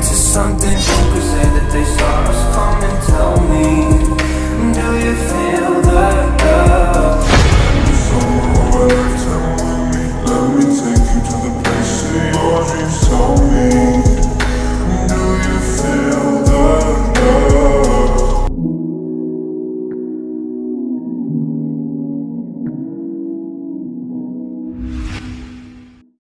to something. Who could say that they saw us? Come and tell me, do you feel